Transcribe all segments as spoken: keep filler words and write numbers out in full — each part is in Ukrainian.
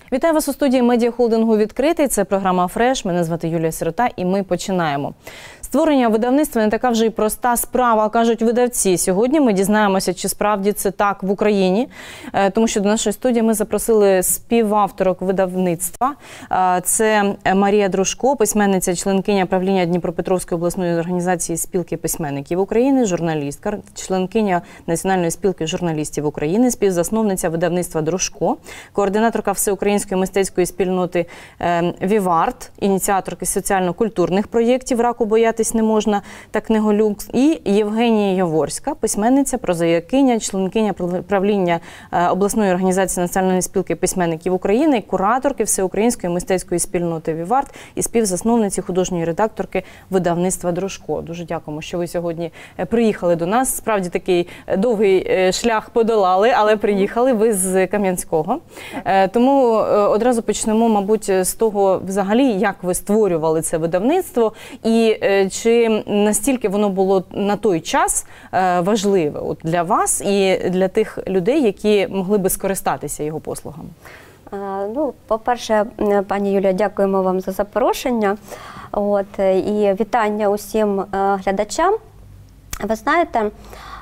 Вітаю вас у студії медіахолдингу «Відкритий». Це програма «Фреш». Мене звати Юлія Сирота і ми починаємо. Створення видавництва не така вже й проста справа, кажуть видавці. Сьогодні ми дізнаємося, чи справді це так в Україні. Тому що до нашої студії ми запросили співавторок видавництва. Це Марія Дружко, письменниця, членкиня правління Дніпропетровської обласної організації спілки письменників України, журналістка, членкиня Національної спілки журналістів України, співзасновниця видавництва Дружко, координаторка всеукраїнської мистецької спільноти «Віварт», ініціаторки соціально-культурних проєктів «Раку боятись не можна» та «Книголюкс», і Євгенія Яворська, письменниця, прозаїкиня, членкиня правління обласної організації Національної спілки письменників України, кураторки всеукраїнської мистецької спільноти «Віварт» і співзасновниці художньої редакторки видавництва Дружко. Дуже дякуємо, що ви сьогодні приїхали до нас. Справді такий довгий шлях подолали, але приїхали ви з Кам'янського. Тому одразу почнемо, мабуть, з того, взагалі, як ви створювали це видавництво і чи настільки воно було на той час важливе от для вас і для тих людей, які могли би скористатися його послугами? Ну, по-перше, пані Юлія, дякуємо вам за запрошення. От, і вітання усім глядачам. Ви знаєте,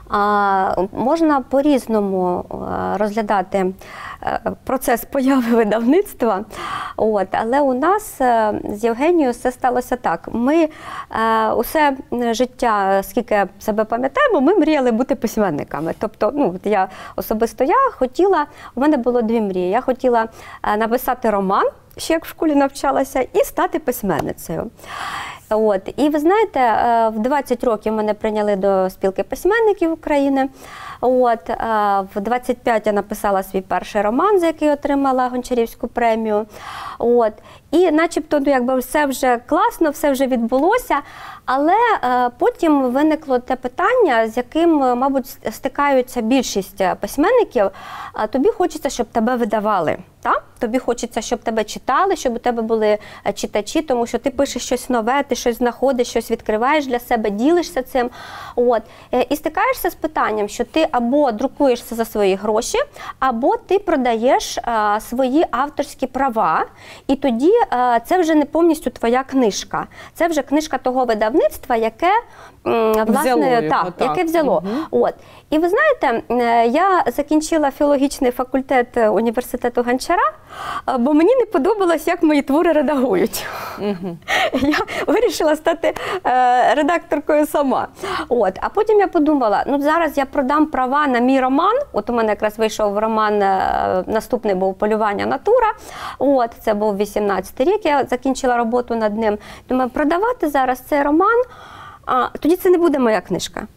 можна по-різному розглядати процес появи видавництва, от, але у нас з Євгенією все сталося так. Ми усе життя, скільки себе пам'ятаємо, ми мріяли бути письменниками. Тобто, ну, я особисто я хотіла, у мене було дві мрії. Я хотіла написати роман, ще як в школі навчалася, і стати письменницею. От. І ви знаєте, в двадцять років мене прийняли до спілки письменників України. От. В двадцять п'ять я написала свій перший роман, за який отримала Гончарівську премію. От. І начебто, ну, якби все вже класно, все вже відбулося, але е, потім виникло те питання, з яким, мабуть, стикаються більшість письменників. А тобі хочеться, щоб тебе видавали. Так? Тобі хочеться, щоб тебе читали, щоб у тебе були читачі, тому що ти пишеш щось нове, ти щось знаходиш, щось відкриваєш для себе, ділишся цим. От. І стикаєшся з питанням, що ти або друкуєшся за свої гроші, або ти продаєш а, свої авторські права, і тоді а, це вже не повністю твоя книжка. Це вже книжка того видавництва, яке, м, власне, взяло його, так, так. яке взяло. Угу. От. І ви знаєте, я закінчила філологічний факультет університету Гончара, бо мені не подобалось, як мої твори редагують. Угу. Я вирішила стати е, редакторкою сама. От. А потім я подумала, ну зараз я продам права на мій роман. От у мене якраз вийшов роман, е, наступний був «Полювання натура». От, це був вісімнадцятий рік, я закінчила роботу над ним. Думаю, продавати зараз цей роман, а, тоді це не буде моя книжка.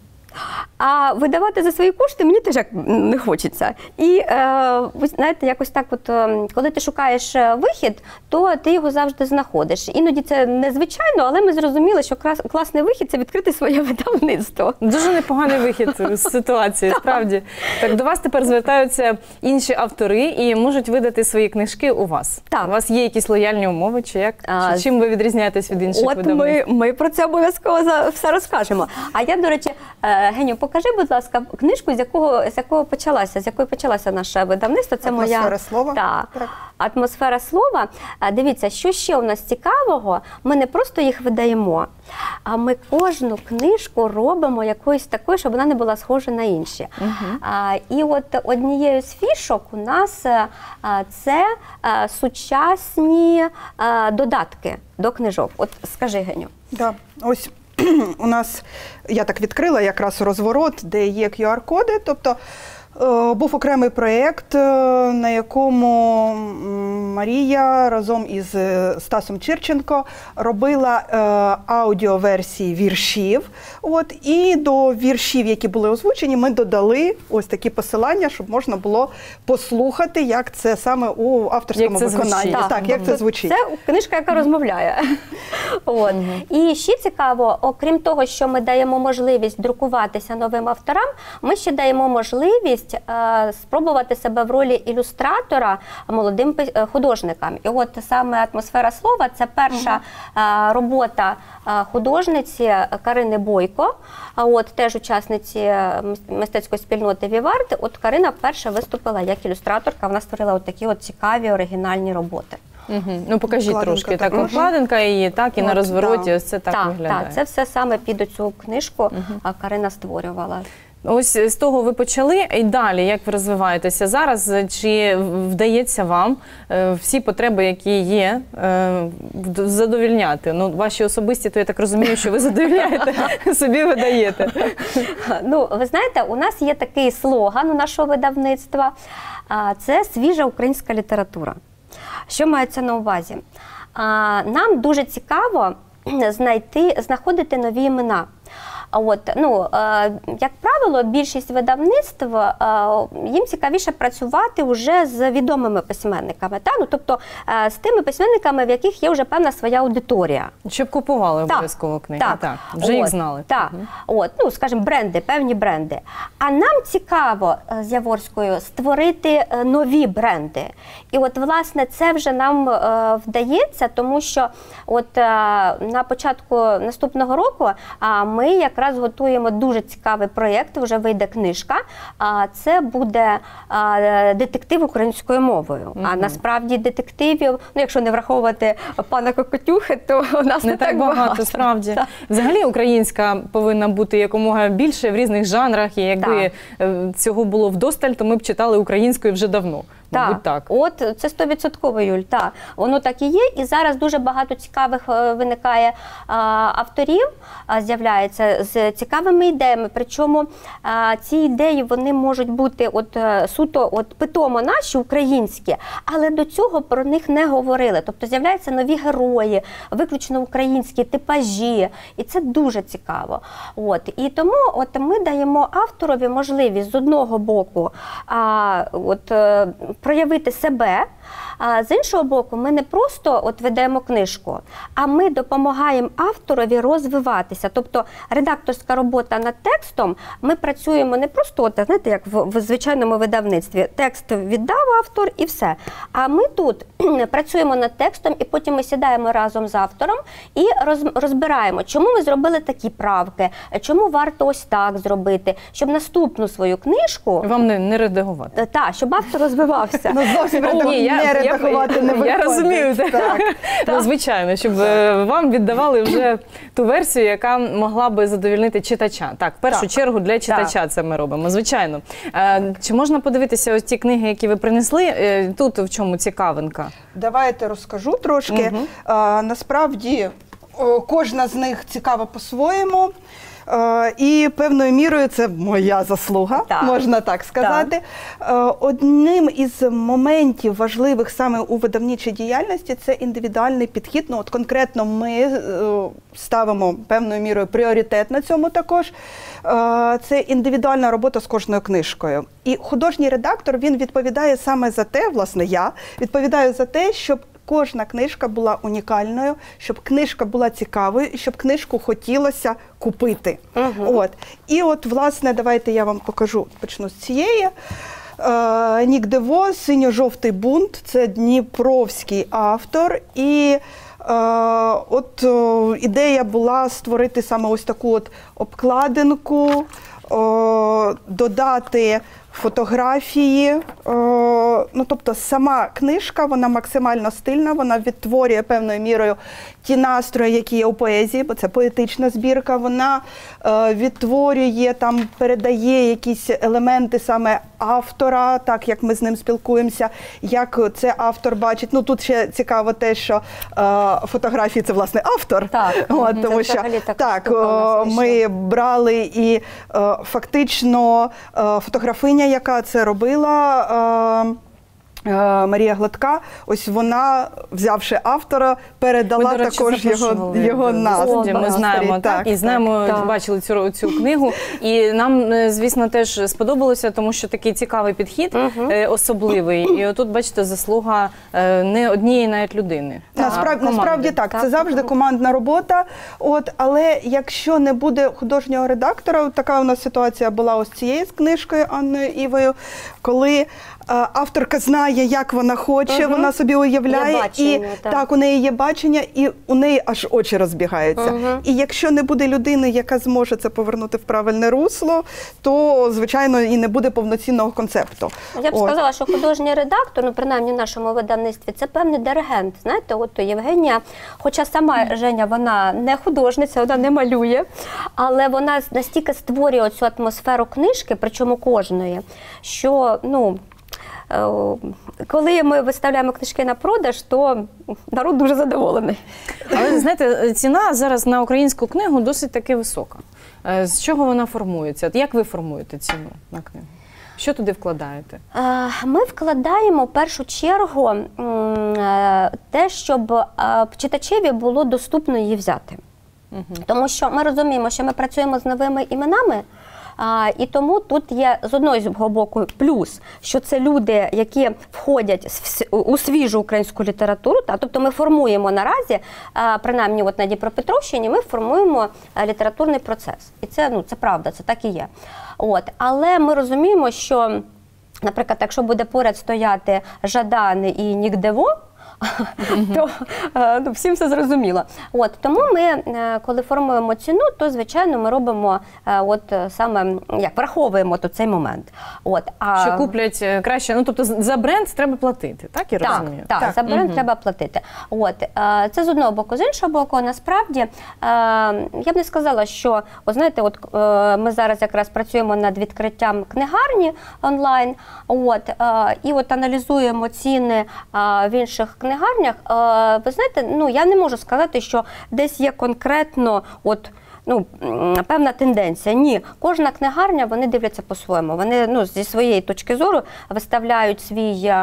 А видавати за свої кошти мені теж не хочеться. І, е, ви знаєте, якось так, от, коли ти шукаєш вихід, то ти його завжди знаходиш. Іноді це незвичайно, але ми зрозуміли, що клас, класний вихід – це відкрити своє видавництво. Дуже непоганий вихід з ситуації, справді. Так, до вас тепер звертаються інші автори і можуть видати свої книжки у вас. Так. У вас є якісь лояльні умови, чи як? А, чи чим ви відрізняєтесь від інших от видавництв? Ми, ми про це обов'язково все розкажемо. А я, до речі, Геню, покажи, будь ласка, книжку, з якого, з якого почалася, з якої почалася наше видавництво. Це «Атмосфера моя слова». Та, «Атмосфера слова». Дивіться, що ще у нас цікавого, ми не просто їх видаємо, а ми кожну книжку робимо якоюсь такою, щоб вона не була схожа на інші. Угу. А, і от однією з фішок у нас а, це а, сучасні а, додатки до книжок. От скажи, Геню. Да, ось у нас, я так відкрила якраз розворот, де є кю ар коди, тобто е, був окремий проєкт, е, на якому Марія разом із Стасом Чирченко робила е, аудіоверсії віршів. От, і до віршів, які були озвучені, ми додали ось такі посилання, щоб можна було послухати, як це саме у авторському виконанні. Так, так, як це звучить. Це книжка, яка розмовляє. От. І ще цікаво, окрім того, що ми даємо можливість друкуватися новим авторам, ми ще даємо можливість можливість е, спробувати себе в ролі ілюстратора молодим пи- художникам. І от саме «Атмосфера слова» – це перша е, робота е, художниці Карини Бойко, а от теж учасниці мистецької спільноти «Вівард». От Карина вперше виступила як ілюстраторка, вона створила от такі от цікаві оригінальні роботи. Угу. Ну покажіть Обкладинка трошки. Так, така. обкладинка її, так, і От, на розвороті да. ось це так, так, виглядає. так, це все саме під цю книжку а Карина створювала. Ось з того ви почали, і далі, як ви розвиваєтеся зараз, чи вдається вам е, всі потреби, які є, е, задовільняти? Ну, ваші особисті, то я так розумію, що ви задовільняєте, собі видаєте. Ну, ви знаєте, у нас є такий слоган у нашого видавництва, а, це свіжа українська література. Що мається на увазі? А, Нам дуже цікаво знайти, знаходити нові імена. А От, ну, е, як правило, більшість видавництв, е, їм цікавіше працювати вже з відомими письменниками, та? Ну, тобто е, з тими письменниками, в яких є вже певна своя аудиторія. Щоб купували Так, обов'язково книги. Так, Так, вже от, їх знали. Так, от, ну, скажімо, бренди, певні бренди. А нам цікаво е, з Яворською створити е, нові бренди. І от, власне, це вже нам е, вдається, тому що от е, на початку наступного року е, ми якраз готуємо дуже цікавий проєкт, вже вийде книжка. А це буде е, детектив українською мовою. Угу. А насправді детективів, ну, якщо не враховувати пана Кокотюхи, то у нас Не не так багато, справді. Так. Взагалі українська повинна бути якомога більше в різних жанрах, і якби е, цього було вдосталь, то ми б читали українською вже давно. Мабуть, так. От це сто відсотків, Юль, так. Воно так і є. І зараз дуже багато цікавих е, виникає а, авторів, а, з'являється з цікавими ідеями. Причому а, ці ідеї вони можуть бути от е, суто от питомо наші українські, але до цього про них не говорили. Тобто з'являються нові герої, виключно українські типажі, і це дуже цікаво. От і тому от ми даємо авторові можливість з одного боку а, от е, проявити себе, а з іншого боку, ми не просто от ведемо книжку, а ми допомагаємо авторові розвиватися. Тобто редакторська робота над текстом, ми працюємо не просто, от, знаєте, як в, в звичайному видавництві. Текст віддав автор і все. А ми тут працюємо над текстом, і потім ми сідаємо разом з автором і роз, розбираємо, чому ми зробили такі правки, чому варто ось так зробити, щоб наступну свою книжку... Вам не, не редагувати. Так, щоб автор розвивався. Ну, зовсім О, ні, я- не я- редагувати не Я виходить. розумію, так. Так. Ну, звичайно, щоб е, вам віддавали вже ту версію, яка могла би задовольнити читача. Так, в першу Так. чергу для читача це ми робимо, звичайно. Е, Чи можна подивитися ось ті книги, які ви принесли? Е, Тут в чому цікавинка? Давайте розкажу трошки. Мгм. А, насправді, о, кожна з них цікава по-своєму. Е, І певною мірою це моя заслуга, Так. можна так сказати. Е, Одним із моментів важливих саме у видавничій діяльності це індивідуальний підхід. Ну, от конкретно ми е, ставимо певною мірою пріоритет на цьому також. Е, Це індивідуальна робота з кожною книжкою. І художній редактор, він відповідає саме за те, власне, я відповідаю за те, щоб кожна книжка була унікальною, щоб книжка була цікавою, і щоб книжку хотілося купити. Угу. От. І от, власне, давайте я вам покажу, почну з цієї. Е, Нік Дево, «Синьо-жовтий бунт», це дніпровський автор. І е, от о, ідея була створити саме ось таку от обкладинку, о, додати фотографії. О, ну, тобто сама книжка, вона максимально стильна, вона відтворює певною мірою ті настрої, які є у поезії, бо це поетична збірка. Вона е, відтворює, там, передає якісь елементи саме автора, так як ми з ним спілкуємося, як це автор бачить. Ну, тут ще цікаво те, що е, фотографії – це, власне, автор. Так, От, це тому що взагалі така так, штука у нас о, вийшла. ми брали і е, фактично е, фотографиня, яка це робила, е, Марія Гладка, ось вона, взявши автора, передала Ми, до речі, також його, запрошували його до назву. студії. Ми знаємо, так, так, і знаємо, так. бачили цю, цю книгу. І нам, звісно, теж сподобалося, тому що такий цікавий підхід, Угу. е, особливий. І отут, бачите, заслуга е, не однієї навіть людини. Насправді, а насправді так, Так. це завжди командна робота. От, але якщо не буде художнього редактора, от така у нас ситуація була ось цією з книжкою Анною Івою, коли е, авторка знає, як вона хоче, Угу. вона собі уявляє, Є бачення, і так. так, у неї є бачення, і у неї аж очі розбігаються. Угу. І якщо не буде людини, яка зможе це повернути в правильне русло, то, звичайно, і не буде повноцінного концепту. Я б От. сказала, що художній редактор, ну принаймні в нашому видавництві, це певний диригент. Знаєте, от Євгенія, хоча сама Женя, вона не художниця, вона не малює, але вона настільки створює цю атмосферу книжки, причому кожної, що, ну, е, коли ми виставляємо книжки на продаж, то народ дуже задоволений. Але, знаєте, ціна зараз на українську книгу досить таки висока. Е, З чого вона формується? От як ви формуєте ціну на книгу? Що туди вкладаєте? Е, Ми вкладаємо в першу чергу м, е, те, щоб е, читачеві було доступно її взяти. Угу. Тому що ми розуміємо, що ми працюємо з новими іменами, а, і тому тут є з одного боку плюс, що це люди, які входять в- у свіжу українську літературу, та, тобто ми формуємо наразі, а, принаймні от на Дніпропетровщині, ми формуємо а, літературний процес. І це, ну, це правда, це так і є. От. Але ми розуміємо, що, наприклад, якщо буде поряд стояти Жадан і Нік Дево, то е, ну, всім все зрозуміло. От, тому ми, е, коли формуємо ціну, то, звичайно, ми робимо, е, от, е, саме, як, враховуємо то цей момент. От, а... Що куплять е, краще, ну тобто за бренд треба платити, так я Так, розумію? так, Так. за бренд Мгм. треба платити. От, е, це з одного боку. З іншого боку, насправді, е, я б не сказала, що, от, знаєте, от, е, ми зараз якраз працюємо над відкриттям книгарні онлайн, от, е, і от аналізуємо ціни е, в інших книгарнях. Е, ви знаєте, ну, я не можу сказати, що десь є конкретно от, ну, м, певна тенденція. Ні, кожна книгарня, вони дивляться по-своєму. Вони, ну, зі своєї точки зору виставляють свій е,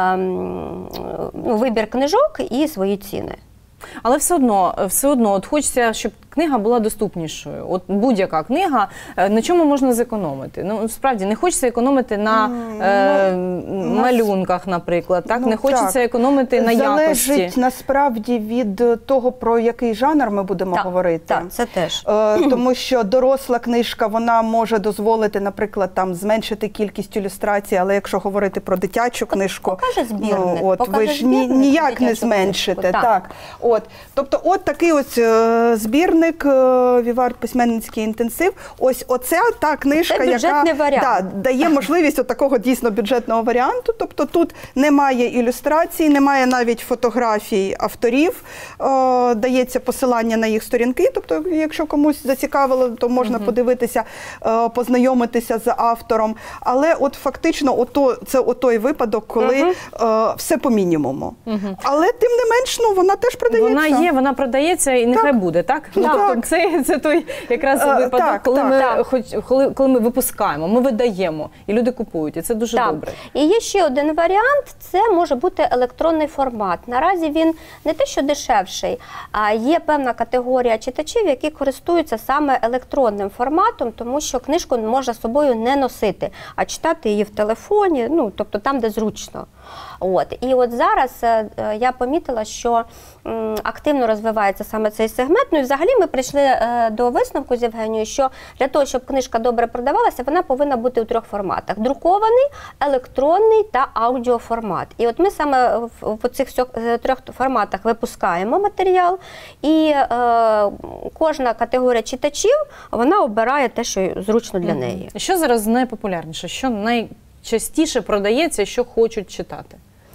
ем, ну, вибір книжок і свої ціни. Але все одно, все одно, от хочеться, щоб книга була доступнішою. От будь-яка книга, е, на чому можна зекономити? Ну, справді, не хочеться економити на М, е, ну, малюнках, наприклад, так? Ну, не хочеться так. економити на Залежить якості. насправді від того, про який жанр ми будемо Так, говорити. так, це теж. Е, Тому що доросла книжка, вона може дозволити, наприклад, там зменшити кількість ілюстрацій, але якщо говорити про дитячу книжку, покаже збірник, ну, от ви покаже ж ні, збірник ніяк дитячу не зменшите. книжку, Так. так. От. Тобто, от такий ось е, збірник е, Вівард письменницький інтенсив. Ось оця та книжка, Це яка бюджетний варіант. Да, дає можливість от такого дійсно бюджетного варіанту. Тобто тут немає ілюстрацій, немає навіть фотографій авторів, е, дається посилання на їх сторінки. Тобто, якщо комусь зацікавило, то можна Мгм. подивитися, е, познайомитися з автором. Але от фактично, ото, це отой випадок, коли Мгм. е, все по мінімуму. Мгм. Але тим не менш, ну, вона теж продається. Вона є, вона продається і нехай буде, так? Ну, Так. тобто це, це той якраз Е, випадок, так, коли, так. ми, Так. хоч, коли, коли ми випускаємо, ми видаємо, і люди купують, і це дуже Так. добре. І є ще один варіант – це може бути електронний формат. Наразі він не те, що дешевший, а є певна категорія читачів, які користуються саме електронним форматом, тому що книжку можна з собою не носити, а читати її в телефоні, ну, тобто там, де зручно. От. І от зараз е, я помітила, що м, активно розвивається саме цей сегмент. Ну і взагалі ми прийшли е, до висновку з Євгенією, що для того, щоб книжка добре продавалася, вона повинна бути у трьох форматах: друкований, електронний та аудіоформат. І от ми саме в, в цих сьо- трьох форматах випускаємо матеріал, і е, кожна категорія читачів, вона обирає те, що зручно для неї. Що зараз найпопулярніше, що найчастіше продається, що хочуть читати?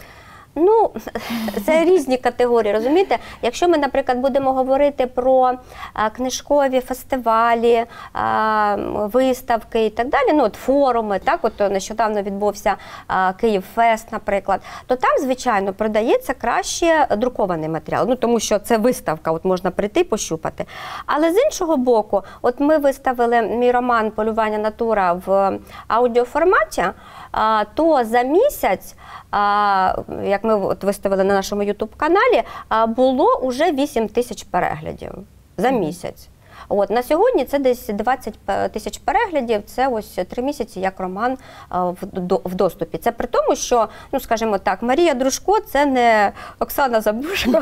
Ну, це різні категорії, розумієте? Якщо ми, наприклад, будемо говорити про а, книжкові фестивалі, а, виставки і так далі, ну, от форуми, так, от нещодавно відбувся а, Київфест, наприклад, то там, звичайно, продається краще друкований матеріал, ну, тому що це виставка, от можна прийти і пощупати. Але з іншого боку, от ми виставили мій роман «Полювання натура» в аудіоформаті, а, то за місяць а, як ми от виставили на нашому ютуб-каналі, а, було вже вісім тисяч переглядів за місяць. От, на сьогодні це десь двадцять тисяч переглядів, це ось три місяці як роман а, в, до, в доступі. Це при тому, що, ну скажімо так, Марія Дружко – це не Оксана Забушко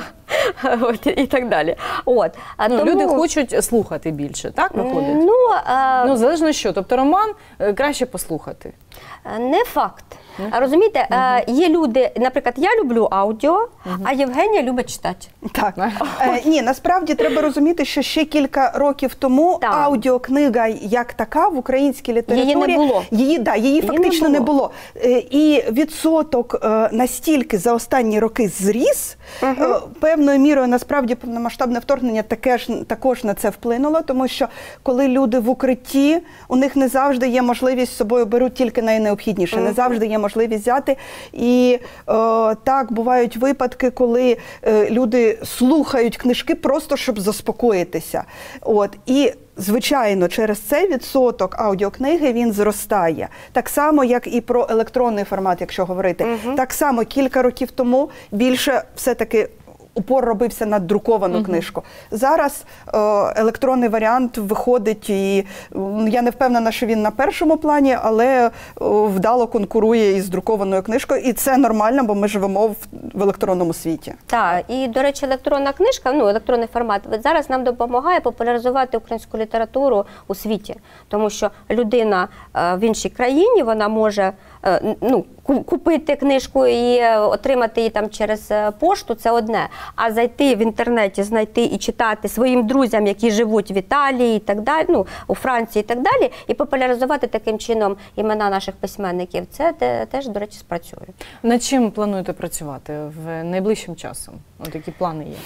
от, і так далі. От, а Ну, тому... Люди хочуть слухати більше, так виходить? Ну, а... Ну, залежно що. Тобто роман е, краще послухати. Не факт. А розумієте, угу. є люди, наприклад, я люблю аудіо, угу. а Євгенія любить читати. Так. Е, ні, насправді треба розуміти, що ще кілька років тому так. аудіокнига як така в українській літературі, її не було. Її, да, її, її фактично не було. Не було. Е, і відсоток е, настільки за останні роки зріс, угу. е, певною мірою насправді повномасштабне вторгнення таке ж, також на це вплинуло, тому що коли люди в укритті, у них не завжди є можливість з собою беруть тільки найнеобхідніше, угу. не завжди є можливість взяти. І е, так, бувають випадки, коли е, люди слухають книжки просто, щоб заспокоїтися. От. І, звичайно, через цей відсоток аудіокниги він зростає. Так само, як і про електронний формат, якщо говорити. Угу. Так само кілька років тому більше все-таки упор робився на друковану uh-huh. книжку. Зараз е, електронний варіант виходить, і е, я не впевнена, що він на першому плані, але е, вдало конкурує із друкованою книжкою. І це нормально, бо ми живемо в, в електронному світі. Так, і, до речі, електронна книжка, ну, електронний формат, зараз нам допомагає популяризувати українську літературу у світі. Тому що людина е, в іншій країні, вона може е, ну, купити книжку і отримати її там через пошту – це одне. А зайти в інтернеті, знайти і читати своїм друзям, які живуть в Італії і так далі, ну, у Франції і так далі, і популяризувати таким чином імена наших письменників, це теж, до речі, спрацює. Над чим плануєте працювати в найближчим часом? От які плани є?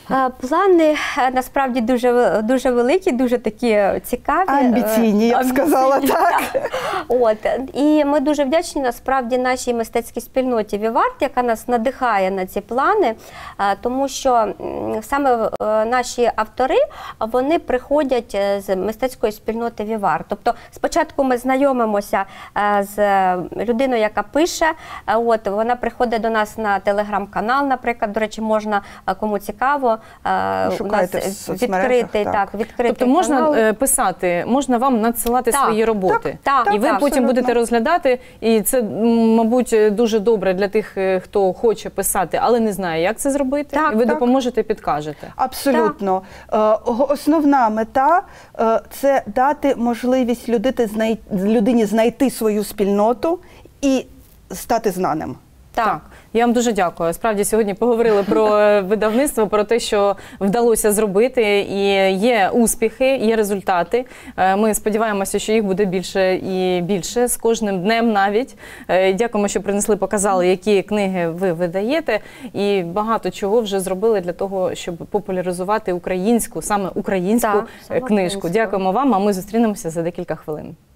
Плани насправді дуже, дуже великі, дуже такі цікаві. Амбіційні, я б сказала, так. От. І ми дуже вдячні насправді нашій мистецькій спільноті Віварт, яка нас надихає на ці плани, тому що саме наші автори, вони приходять з мистецької спільноти Віварт. Тобто спочатку ми знайомимося з людиною, яка пише, от, вона приходить до нас на телеграм-канал, наприклад, до речі, можна, кому цікаво, шукайте у нас відкритий, так. Так, відкритий тобто можна канал. писати, можна вам надсилати так, свої роботи. Так, так, і ви так, потім абсолютно. будете розглядати, і це, мабуть, дуже добре для тих, хто хоче писати, але не знає, як це зробити. Так, і ви так. допоможете, підкажете. Абсолютно. Так. Основна мета – це дати можливість людині знайти свою спільноту і стати знаним. Так. так, я вам дуже дякую. Справді сьогодні поговорили про видавництво, про те, що вдалося зробити, і є успіхи, є результати. Ми сподіваємося, що їх буде більше і більше, з кожним днем навіть. Дякуємо, що принесли, показали, які книги ви видаєте, і багато чого вже зробили для того, щоб популяризувати українську, саме українську так, книжку. Дякуємо вам, а ми зустрінемося за декілька хвилин.